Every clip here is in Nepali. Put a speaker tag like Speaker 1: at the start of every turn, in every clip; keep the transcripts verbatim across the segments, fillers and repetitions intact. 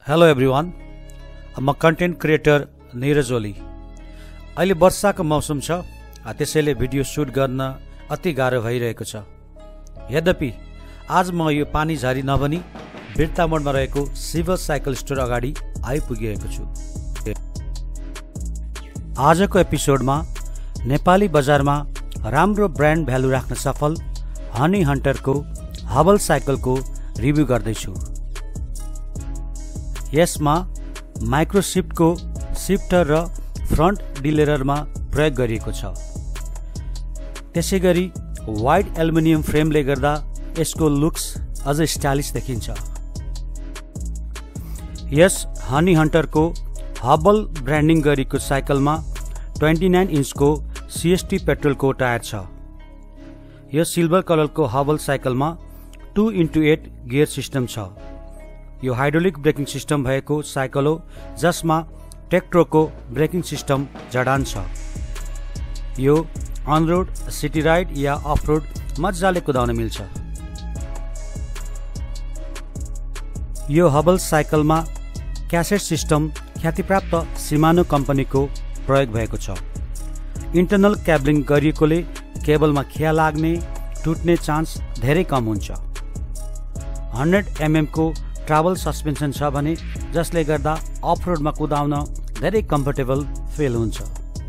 Speaker 1: हेलो एभ्रिवान, म कन्टेन्ट क्रिएटर नीरज ओली। अहिले वर्षाको मौसम छ, त्यसैले भिडियो सुट गर्न अति गाह्रो भइरहेको छ। यद्यपि आज म यो पानी झारी नबनी बिर्ता मोडमा रहेको शिव साइकल स्टोर अगाडि आइपुगेको छु। आजको एपिसोडमा नेपाली बजारमा राम्रो ब्रान्ड भ्यालु राख्न सफल हनी हन्टरको हबल साइकलको रिभ्यू गर्दैछु। यसमा माइक्रो शिफ्टको शिफ्टर र फ्रन्ट डिलेरमा प्रयोग गरिएको छ। त्यसैगरी वाइड एल्युमिनियम फ्रेमले गर्दा यसको लुक्स अझै स्टाइलिश देखिन्छ। यस हनी हन्टरको हबल ब्रान्डिङ गरिएको साइकलमा उनन्चास इन्चको सीएसटी पेट्रोलको टायर छ। यो सिल्भर कलरको हबल साइकलमा two into eight gear system छ। यो हाइड्रोलिक ब्रेकिङ सिस्टम भएको साइकल हो, जसमा टेक्ट्रोको ब्रेकिङ सिस्टम जडान छ। यो अनरोड, सिटी राइड या अफ रोड मजाले कुदाउन मिल्छ। यो हबल साइकलमा क्यासेट सिस्टम ख्यातिप्राप्त सिमानो कम्पनीको प्रयोग भएको छ। इन्टरनल क्याबलिङ गरिएकोले केबलमा खिया लाग्ने, टुट्ने चान्स धेरै कम हुन्छ। हन्ड्रेड एमएम को ट्राभल सस्पेन्सन छ भने जसले गर्दा अफ रोडमा कुदाउन धेरै कम्फर्टेबल फिल हुन्छ।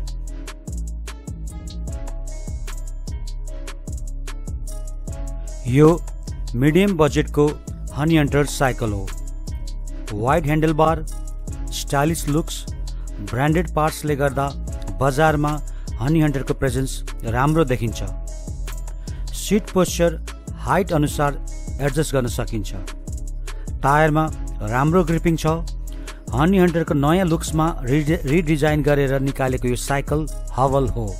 Speaker 1: यो मिडियम बजेटको हनी हन्टर साइकल हो। Wide handle bar, stylish looks, branded पार्ट्सले गर्दा बजारमा हनी हन्टरको प्रेजेन्स राम्रो देखिन्छ। सिट पोस्चर हाइट अनुसार एडजस्ट गर्न सकिन्छ। टायरमा राम्रो ग्रिपिङ छ। हनी हन्टरको नयाँ लुक्समा रिडिजाइन गरेर निकालेको यो साइकल हबल हो।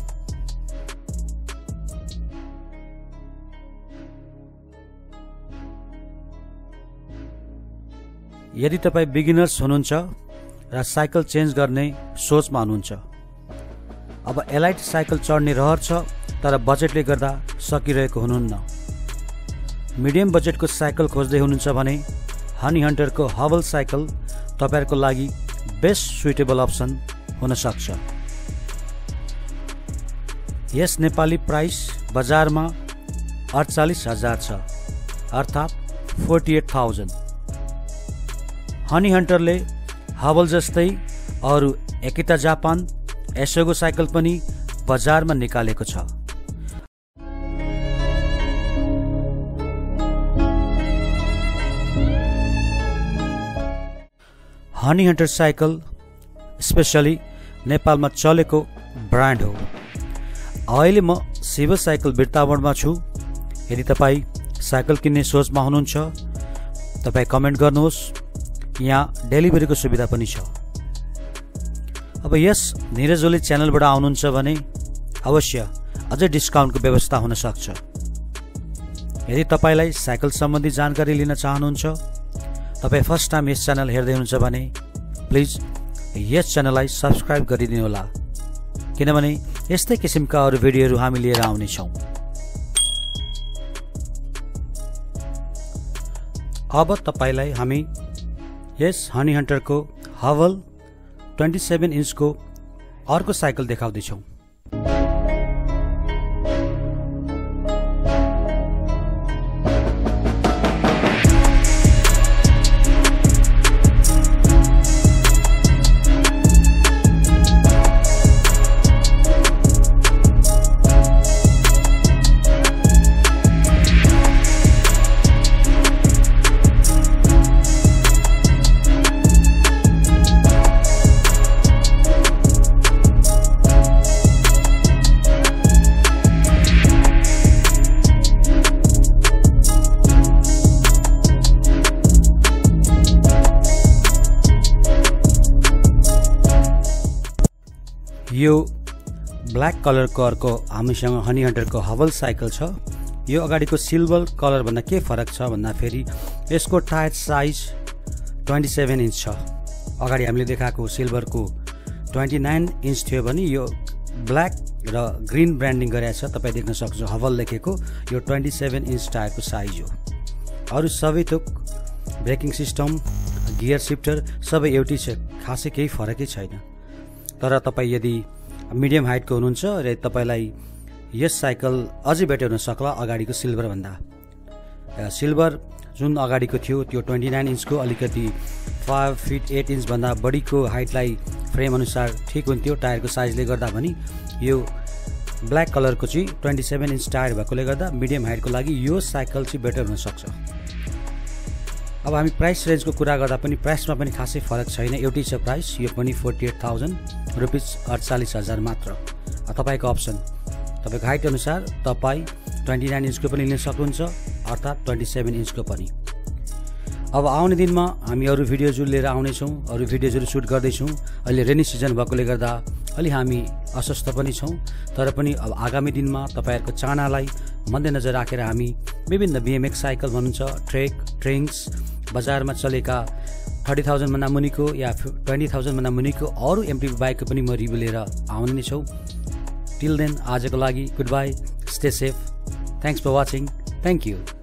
Speaker 1: यदि तपाईँ बिगिनर्स हुनुहुन्छ र साइकल चेन्ज गर्ने सोचमा हुनुहुन्छ, अब एलाइट साइकल चढ्ने रहर छ तर बजेटले गर्दा सकिरहेको हुनुहुन्न, मिडियम बजेटको साइकल खोज्दै हुनुहुन्छ भने हनी हन्टरको हबल साइकल तपाईहरुको लागि बेस्ट सुइटेबल अप्सन हुन सक्छ। यस नेपाली प्राइस बजारमा अडचालीस हजार छ, अर्थात् अडचालीस हजार। हनी हन्टरले हबल जस्तै अरू एकिता जापान एसोगो साइकल पनि बजारमा निकालेको छ। हनी हन्टर साइकल स्पेशली नेपालमा चलेको ब्रान्ड हो। अहिले म शिव साइकल बिर्तावनमा छु। यदि तपाईँ साइकल किन्ने सोचमा हुनुहुन्छ, तपाईँ कमेन्ट गर्नुहोस्। यहाँ डेलिभरीको सुविधा पनि छ। अब यस नीरज ओली च्यानलबाट आउनुहुन्छ भने अवश्य अझै डिस्काउन्टको व्यवस्था हुन सक्छ। यदि तपाईँलाई साइकल सम्बन्धी जानकारी लिन चाहनुहुन्छ, तपाईँ फर्स्ट टाइम यस च्यानल हेर्दै हुनुहुन्छ भने प्लिज यस च्यानललाई सब्सक्राइब गरिदिनुहोला, किनभने यस्तै किसिमका अरू भिडियोहरू हामी लिएर आउनेछौँ। अब तपाईँलाई हामी यस हनी हन्टरको हबल सत्ताइस इन्चको अर्को साइकल देखाउँदैछौँ। यो ब्ल्याक कलरको अर्को हामीसँग हनी हन्टरको हबल साइकल छ। यो अगाडिको सिल्भर कलर भन्दा के फरक छ भन्दाखेरि यसको टायर साइज सत्ताइस इन्च छ। अगाडि हामीले देखाएको सिल्भरको उनन्चास इन्च थियो भने यो ब्ल्याक र ग्रीन ब्रान्डिङ गरेको छ। तपाईँ देख्न सक्नुहुन्छ हबल लेखेको यो सत्ताइस इन्च टायरको साइज हो। अरू सबै थोक ब्रेकिङ सिस्टम, गियर शिफ्टर सबै एउटै छ, खासै केही फरकै छैन। तर तपाईँ यदि मिडियम हाइटको हुनुहुन्छ र तपाईँलाई यस साइकल अझै बेटर हुन सक्ला अगाडिको सिल्भरभन्दा। सिल्भर जुन अगाडिको थियो त्यो ट्वेन्टी नाइन इन्चको अलिकति फाइभ फिट एट इन्चभन्दा बढीको हाइटलाई फ्रेम अनुसार ठिक हुन्थ्यो टायरको साइजले गर्दा भने यो ब्ल्याक कलरको चाहिँ ट्वेन्टी सेभेन इन्च टायर भएकोले गर्दा मिडियम हाइटको लागि यो साइकल चाहिँ बेटर हुनसक्छ। अब हामी प्राइस रेन्जको कुरा गर्दा पनि प्राइसमा पनि खासै फरक छैन, एउटै छ प्राइस, यो पनि फोर्टी एट थाउजन्ड रुपिज अडचालिस हजार मात्र। तपाईँको अप्सन, तपाईँको हाइट अनुसार तपाईँ ट्वेन्टी नाइन इन्चको पनि लिन सक्नुहुन्छ अर्थात् ट्वेन्टी सेभेन इन्चको पनि। अब आउने दिनमा हामी अरू भिडियोजहरू लिएर आउनेछौँ, अरू भिडियोजहरू सुट गर्दैछौँ। अहिले रेनी सिजन भएकोले गर्दा अलि हामी अस्वस्थ पनि छौँ, तर पनि अब आगामी दिनमा तपाईँहरूको चाहनालाई मध्यनजर राखेर हामी विभिन्न बिएमएक्स साइकल भन्नुहुन्छ, ट्रेक, ट्रेङ्स, बजारमा चलेका थर्टी थाउजन्डभन्दा मुनिको या ट्वेन्टी थाउजन्डभन्दा मुनिको अरू एमटिभी बाइकको पनि म रिभ्यू लिएर आउने नै छौँ। टिल देन आजको लागि good bye, stay safe, thanks for watching, thank you.